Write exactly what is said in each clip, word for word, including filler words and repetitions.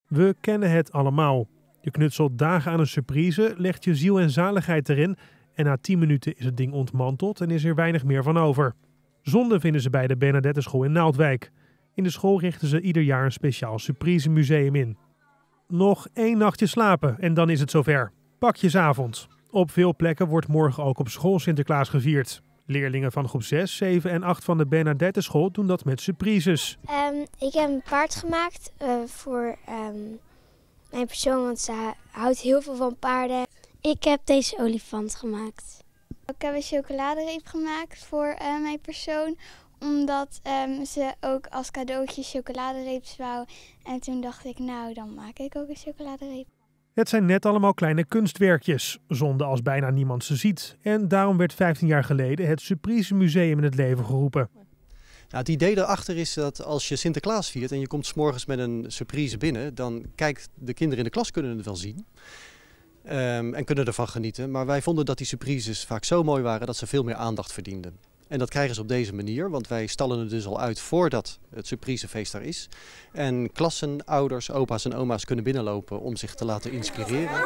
We kennen het allemaal. Je knutselt dagen aan een surprise, legt je ziel en zaligheid erin en na tien minuten is het ding ontmanteld en is er weinig meer van over. Zonde vinden ze bij de Bernadette-school in Naaldwijk. In de school richten ze ieder jaar een speciaal surprise museum in. Nog één nachtje slapen en dan is het zover. Pakjesavond. Op veel plekken wordt morgen ook op school Sinterklaas gevierd. Leerlingen van groep zes, zeven en acht van de Bernadette-school doen dat met surprises. Um, ik heb een paard gemaakt uh, voor um, mijn persoon, want ze houdt heel veel van paarden. Ik heb deze olifant gemaakt. Ik heb een chocoladereep gemaakt voor uh, mijn persoon, omdat um, ze ook als cadeautje chocoladereeps wou. En toen dacht ik, nou dan maak ik ook een chocoladereep. Het zijn net allemaal kleine kunstwerkjes, zonde als bijna niemand ze ziet. En daarom werd vijftien jaar geleden het Surprise Museum in het leven geroepen. Nou, het idee daarachter is dat als je Sinterklaas viert en je komt 's morgens met een surprise binnen, dan kijkt de kinderen in de klas kunnen het wel zien um, en kunnen ervan genieten. Maar wij vonden dat die surprises vaak zo mooi waren dat ze veel meer aandacht verdienden. En dat krijgen ze op deze manier, want wij stallen het dus al uit voordat het surprisefeest daar is. En klassen, ouders, opa's en oma's kunnen binnenlopen om zich te laten inspireren.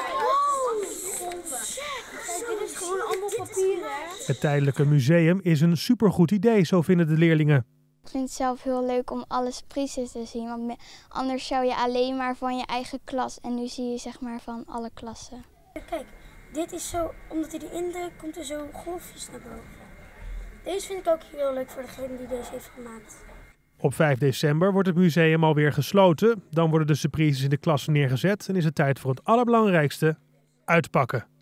Het tijdelijke museum is een supergoed idee, zo vinden de leerlingen. Ik vind het zelf heel leuk om alle surprises te zien, want anders zou je alleen maar van je eigen klas en nu zie je zeg maar van alle klassen. Kijk, dit is zo, omdat hij erin drukt, komt er zo golfjes naar boven. Deze vind ik ook heel leuk voor degene die deze heeft gemaakt. Op vijf december wordt het museum alweer gesloten. Dan worden de surprises in de klassen neergezet en is het tijd voor het allerbelangrijkste: uitpakken.